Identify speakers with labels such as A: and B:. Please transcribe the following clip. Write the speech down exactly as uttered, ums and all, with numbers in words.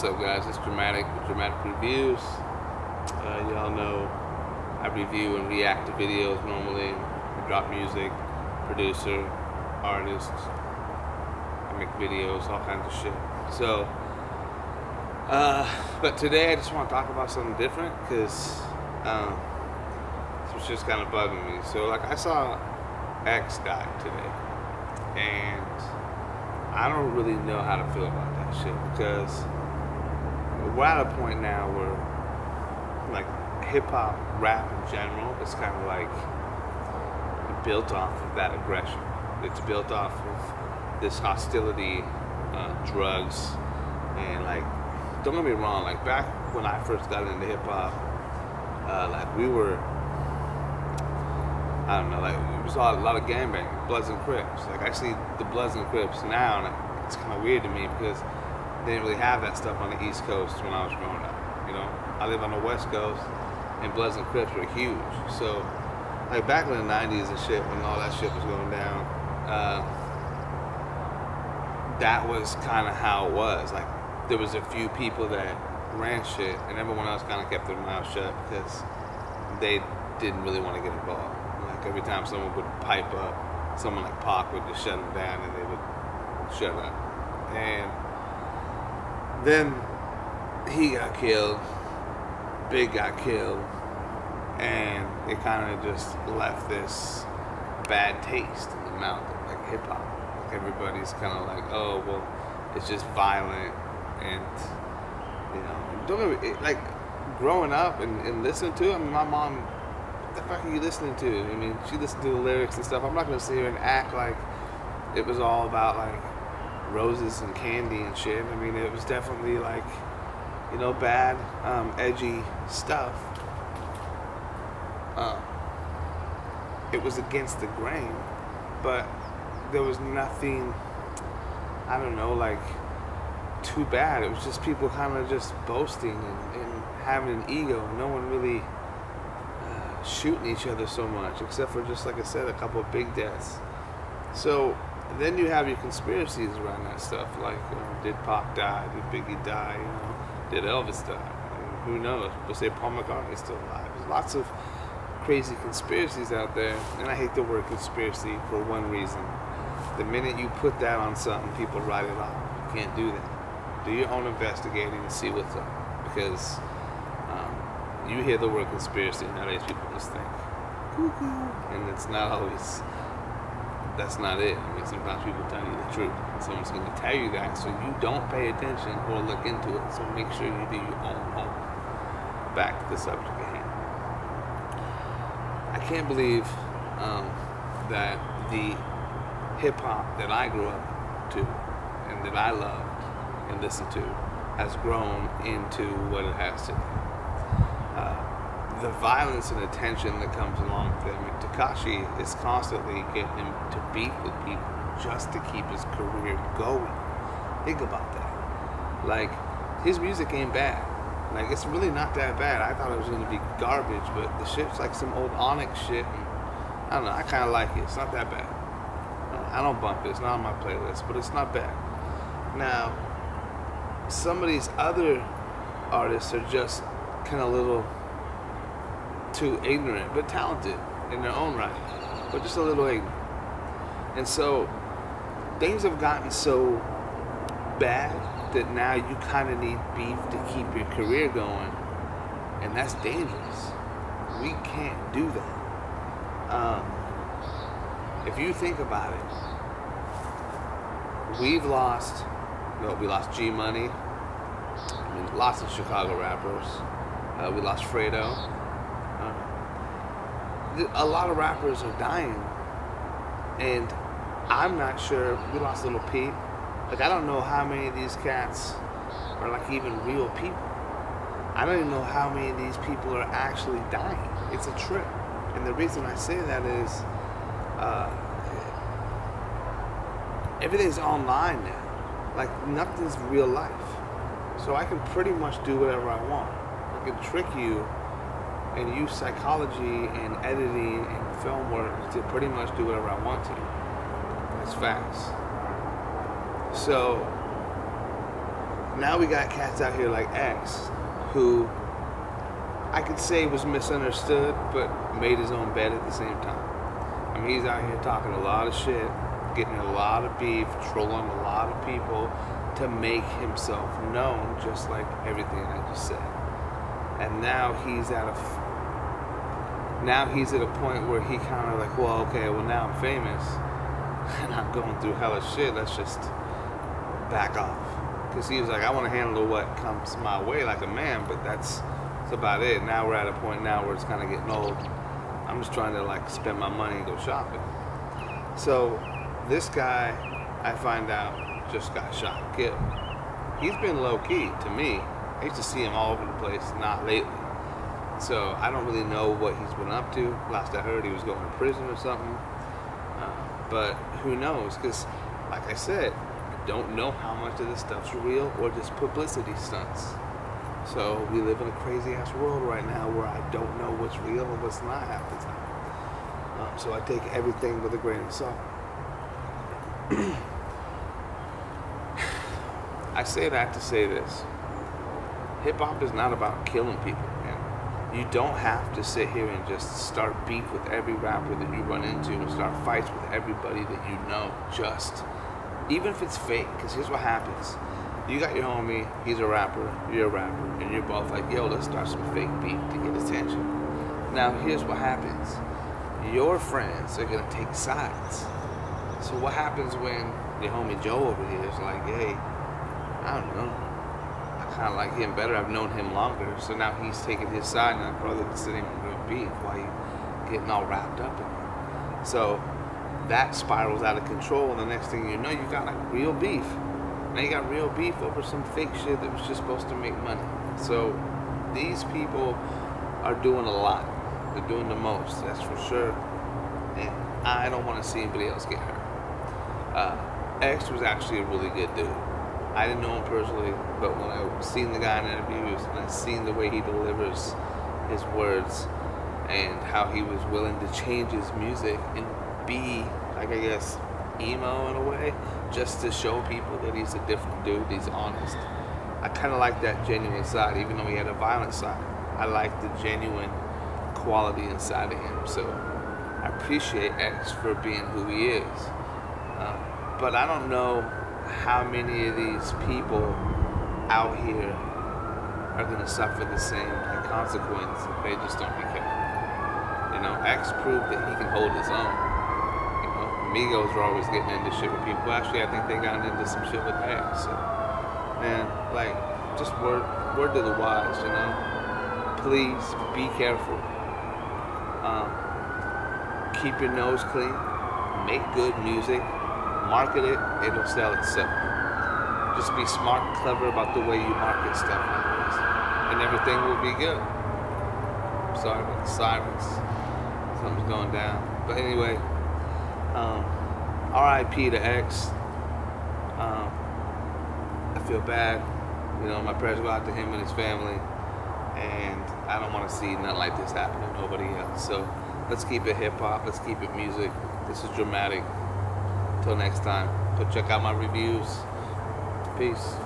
A: up, guys? It's Drumatic with Drumatic Reviews. Uh, y'all know I review and react to videos normally. I drop music, producer, artist. I make videos, all kinds of shit. So, uh, but today I just want to talk about something different because um, this was just kind of bugging me. So, like, I saw X die today, and I don't really know how to feel about that shit because we're at a point now where, like, hip-hop, rap in general, is kind of like built off of that aggression. It's built off of this hostility, uh, drugs, and, like, don't get me wrong, like, back when I first got into hip-hop, uh, like, we were, I don't know, like, it was a lot, a lot of gangbanging, Bloods and Crips. Like, I see the Bloods and Crips now, and it's kind of weird to me because they didn't really have that stuff on the East Coast when I was growing up, you know? I live on the West Coast, and Bloods and Crips were huge. So, like, back in the nineties and shit, when all that shit was going down, uh, that was kind of how it was. Like, there was a few people that ran shit, and everyone else kind of kept their mouth shut because they didn't really want to get involved. Like, every time someone would pipe up, someone like Pac would just shut them down, and they would shut up. And then he got killed, Big got killed, and it kind of just left this bad taste in the mouth of, like, hip-hop. Like, everybody's kind of like, oh, well, it's just violent, and, you know, don't get me, it, like, growing up and, and listening to it, I mean, my mom, what the fuck are you listening to? I mean, she listened to the lyrics and stuff. I'm not going to sit here and act like it was all about, like, roses and candy and shit. I mean, it was definitely, like, you know, bad, um, edgy stuff. Uh, it was against the grain, but there was nothing, I don't know, like, too bad. It was just people kind of just boasting and, and having an ego, and no one really uh, shooting each other so much, except for, just like I said, a couple of big deaths. So then you have your conspiracies around that stuff, like, you know, did Pac die? Did Biggie die? You know, did Elvis die? I mean, who knows? We'll say Paul McCartney's still alive. There's lots of crazy conspiracies out there, and I hate the word conspiracy for one reason. The minute you put that on something, people write it off. You can't do that. Do your own investigating and see what's up, because um, you hear the word conspiracy, nowadays people just think cuckoo, and it's not always. That's not it. I mean, sometimes people tell you the truth. Someone's going to tell you that, so you don't pay attention or look into it. So make sure you do your own homework. Back to the subject at hand. I can't believe um, that the hip-hop that I grew up to and that I loved and listened to has grown into what it has today. Uh, the violence and attention that comes along with it. I mean, Tekashi is constantly getting him to beef with people just to keep his career going. Think about that. Like, his music ain't bad. Like, it's really not that bad. I thought it was going to be garbage, but the shit's like some old Onyx shit. And, I don't know, I kind of like it. It's not that bad. I don't bump it. It's not on my playlist, but it's not bad. Now, some of these other artists are just kind of little too ignorant, but talented in their own right, but just a little ignorant. And so things have gotten so bad that now you kind of need beef to keep your career going, and that's dangerous. We can't do that. Um, if you think about it, we've lost, no, we lost G Money, I mean, lots of Chicago rappers, uh, we lost Fredo. A lot of rappers are dying, and I'm not sure. We lost Little Peep. Like, I don't know how many of these cats are, like, even real people. I don't even know how many of these people are actually dying. It's a trip. And the reason I say that is uh, everything's online now. Like, nothing's real life. So I can pretty much do whatever I want. I can trick you and use psychology and editing and film work to pretty much do whatever I want to. It's facts. So now we got cats out here like X, who I could say was misunderstood, but made his own bed at the same time. I mean, he's out here talking a lot of shit, getting a lot of beef, trolling a lot of people to make himself known, just like everything I just said. And now he's at a, now he's at a point where he kind of like, well, okay, well now I'm famous, and I'm going through hella shit, let's just back off. Because he was like, I want to handle what comes my way like a man, but that's, that's about it. Now we're at a point now where it's kind of getting old. I'm just trying to like spend my money and go shopping. So this guy, I find out, just got shot and killed. He's been low-key to me. I used to see him all over the place, not lately. So I don't really know what he's been up to. Last I heard, he was going to prison or something. Uh, but who knows? Because, like I said, I don't know how much of this stuff's real or just publicity stunts. So we live in a crazy-ass world right now where I don't know what's real and what's not half the time. Um, so I take everything with a grain of salt. I say that to say this. Hip-hop is not about killing people, man. You don't have to sit here and just start beef with every rapper that you run into and start fights with everybody that you know, just. Even if it's fake, because here's what happens. You got your homie, he's a rapper, you're a rapper, and you're both like, yo, let's start some fake beef to get attention. Now, here's what happens. Your friends are gonna take sides. So what happens when your homie Joe over here is like, hey, I don't know, I kind of like him better, I've known him longer, so now he's taking his side, and I'd rather sit him in real beef while you getting all wrapped up in it. So that spirals out of control, and the next thing you know, you got like real beef. Now you got real beef over some fake shit that was just supposed to make money. So these people are doing a lot. They're doing the most, that's for sure. And I don't want to see anybody else get hurt. Uh, X was actually a really good dude. I didn't know him personally, but when I seen the guy in interviews and I seen the way he delivers his words and how he was willing to change his music and be, like I guess, emo in a way, just to show people that he's a different dude, he's honest. I kind of like that genuine side, even though he had a violent side. I like the genuine quality inside of him, so I appreciate X for being who he is. Uh, but I don't know how many of these people out here are going to suffer the same like, consequence if they just don't be careful. You know, X proved that he can hold his own. You know, Migos are always getting into shit with people. Actually, I think they got into some shit with X. So, man, like, just word, word to the wise, you know? Please be careful. Um, keep your nose clean. Make good music. Market it, it'll sell itself. Just be smart and clever about the way you market stuff like this, and everything will be good. I'm sorry about the sirens. Something's going down. But anyway, um, R I P to X. Um, I feel bad. You know, my prayers go out to him and his family, and I don't want to see nothing like this happen to nobody else. So let's keep it hip-hop. Let's keep it music. This is Drumatic. Until next time, go check out my reviews. Peace.